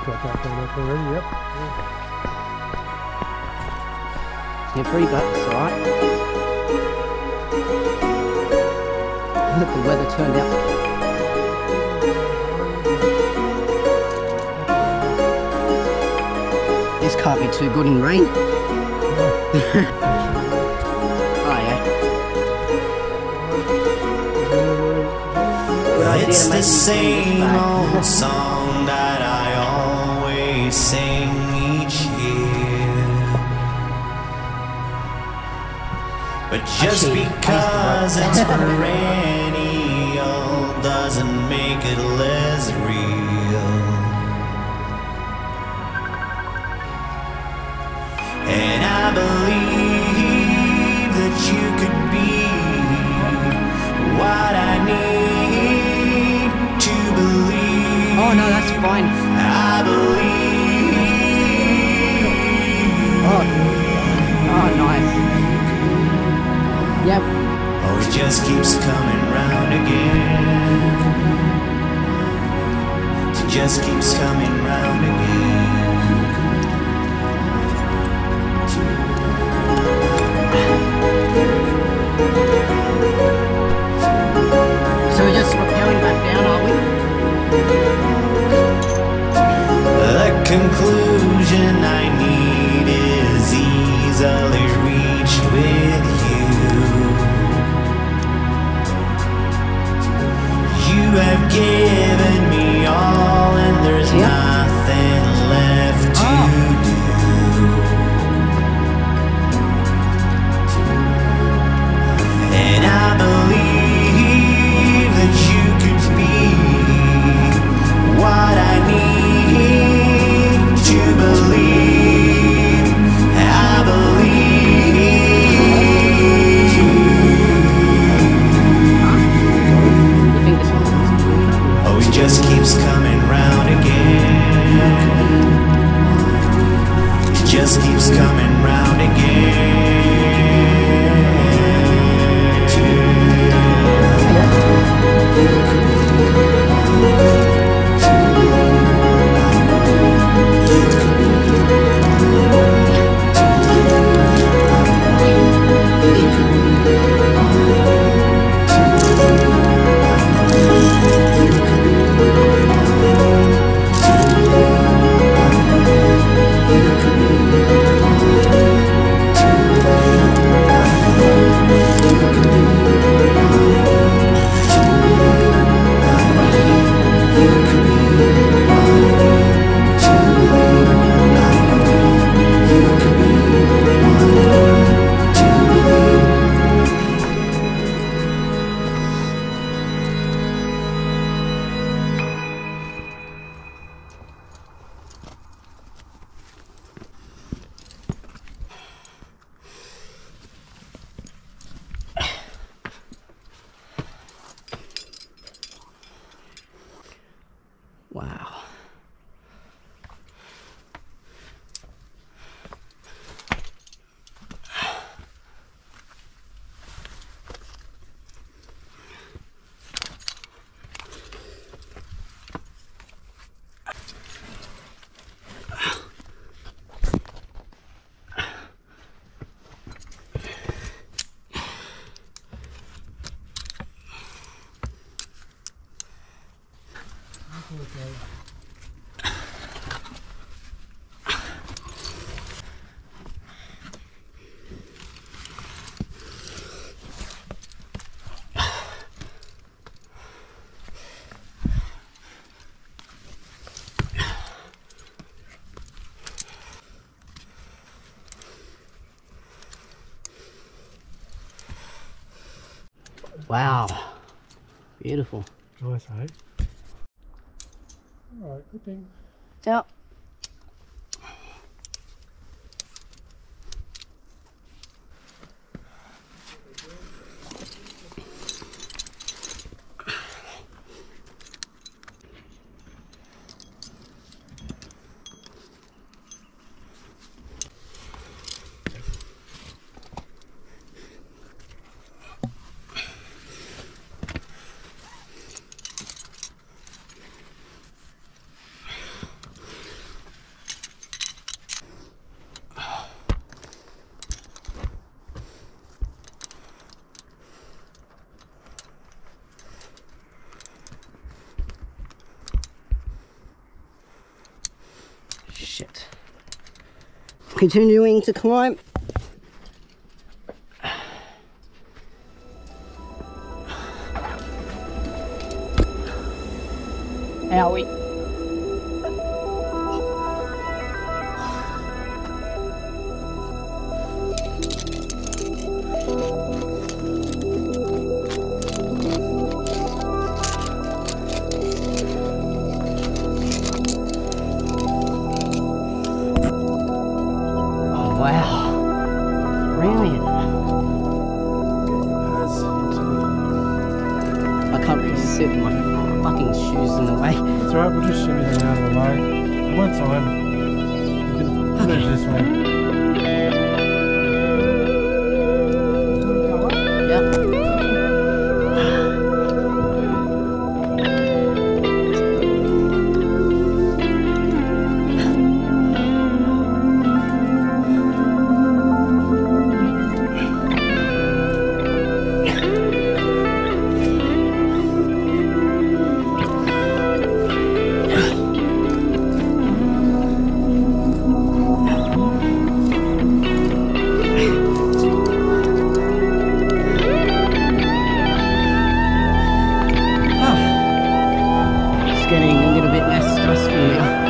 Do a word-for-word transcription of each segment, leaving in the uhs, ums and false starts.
got that thing up already, yep. Yeah, pretty good, it's alright. The weather turned out. This can't be too good in rain. Oh yeah. It's the same old song that I always sing each year. But just Actually, because it's perennial doesn't make it less real. And I believe that you could be what I need to believe. Oh no, that's fine. I believe. Oh, oh nice. Yep. Oh, it just keeps coming round again. It just keeps coming round again. So we're just rappelling back down, are we? The conclusion I need is easily reached with you. You have given me all, and there's Yeah. nothing left to Oh. do. And I believe that you could be what I need to believe. I believe. You think this one's Oh, it just keeps coming round again. It just keeps coming round again. wow. Wow. Beautiful. Nice, eh? Alright, clipping. Yep. Continuing to climb. Owie. Oh wow. Brilliant. I can't really sit with my fucking shoes in the way. It's alright, we'll just shimmy them out of the way. One time. You can move this way. Yep. Getting a little bit less stressful now.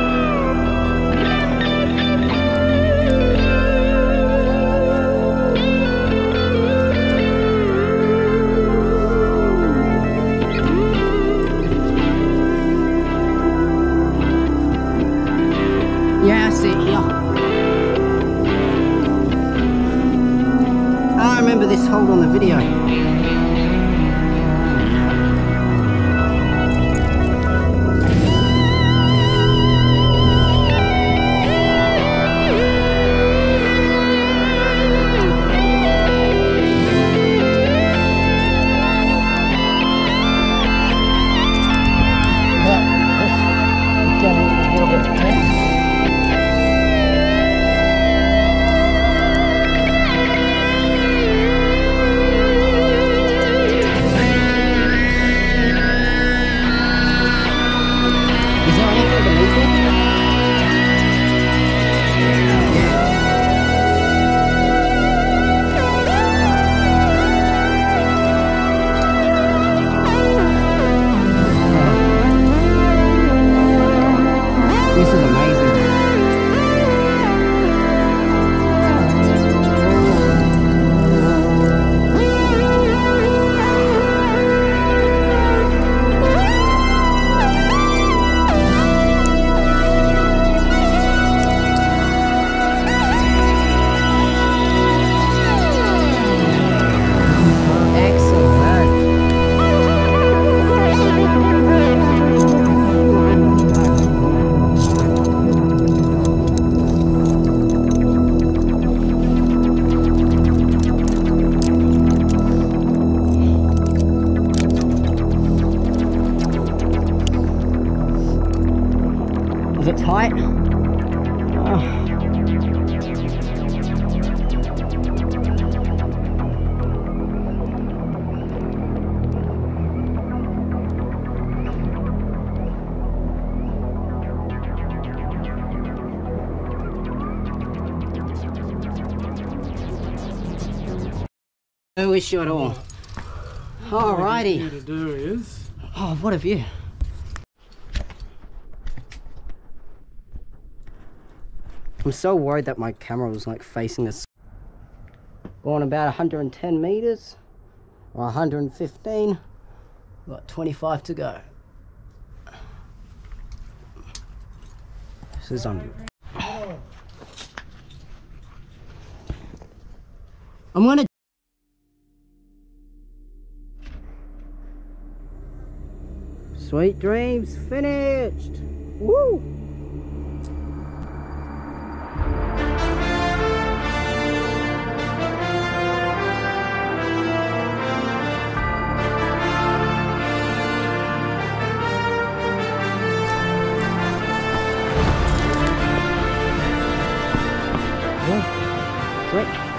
Yeah, I see it here. I remember this hold on the video. This is amazing. Is it tight? Oh. No issue at all. Alrighty. What to do is... Oh, what a view. I'm so worried that my camera was like facing us. Going about one hundred ten meters or one hundred fifteen. Got twenty-five to go. This is on. I'm gonna. Sweet dreams finished. Woo! Sweet.